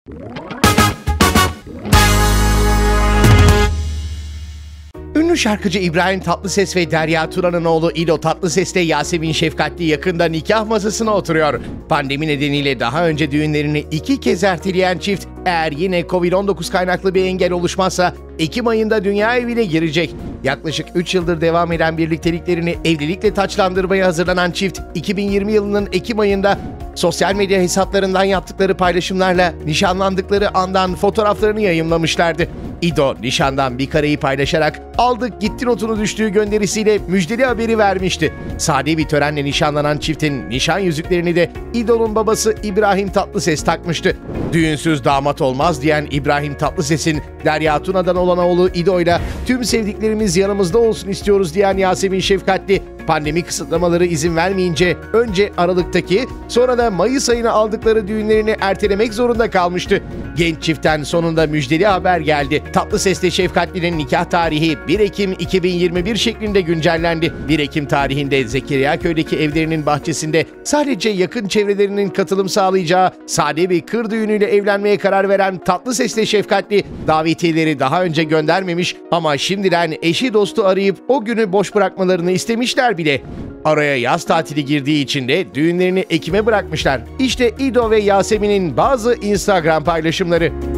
Ünlü şarkıcı İbrahim Tatlıses ve Derya Turan'ın oğlu İdo Tatlıses'le Yasemin Şefkatli yakında nikah masasına oturuyor. Pandemi nedeniyle daha önce düğünlerini 2 kez erteleyen çift, eğer yine Covid-19 kaynaklı bir engel oluşmazsa Ekim ayında dünya evine girecek. Yaklaşık 3 yıldır devam eden birlikteliklerini evlilikle taçlandırmaya hazırlanan çift, 2020 yılının Ekim ayında sosyal medya hesaplarından yaptıkları paylaşımlarla nişanlandıkları andan fotoğraflarını yayımlamışlardı. İdo nişandan bir kareyi paylaşarak "aldık gitti" notunu düştüğü gönderisiyle müjdeli haberi vermişti. Sade bir törenle nişanlanan çiftin nişan yüzüklerini de İdo'nun babası İbrahim Tatlıses takmıştı. Düğünsüz damat olmaz diyen İbrahim Tatlıses'in Derya Tuna'dan olan oğlu İdo'yla "tüm sevdiklerimiz yanımızda olsun istiyoruz" diyen Yasemin Şefkatli, pandemi kısıtlamaları izin vermeyince önce Aralık'taki, sonra da Mayıs ayına aldıkları düğünlerini ertelemek zorunda kalmıştı. Genç çiftten sonunda müjdeli haber geldi. Tatlıses'le Şefkatli'nin nikah tarihi 1 Ekim 2021 şeklinde güncellendi. 1 Ekim tarihinde Zekeriyaköy'deki evlerinin bahçesinde sadece yakın çevrelerinin katılım sağlayacağı sade bir kır düğünüyle evlenmeye karar veren Tatlıses'le Şefkatli, davetiyeleri daha önce göndermemiş ama şimdiden eşi dostu arayıp o günü boş bırakmalarını istemişler bile. Araya yaz tatili girdiği için de düğünlerini Ekim'e bırakmışlar. İşte İdo ve Yasemin'in bazı Instagram paylaşımları.